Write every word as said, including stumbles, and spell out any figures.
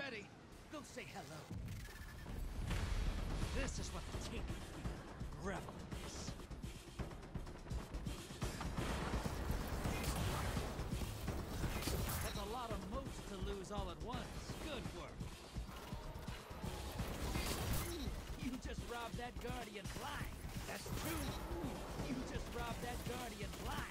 ready, go say hello. This is what the Tinker feel. Revel in this. That's a lot of motes to lose all at once. Good work. You just robbed that Guardian blind. That's two. You just robbed that Guardian blind.